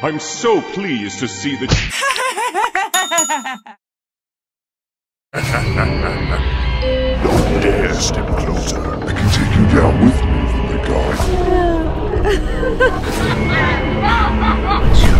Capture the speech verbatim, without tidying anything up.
I'm so pleased to see the... Don't dare step closer. I can take you down with me from the guard.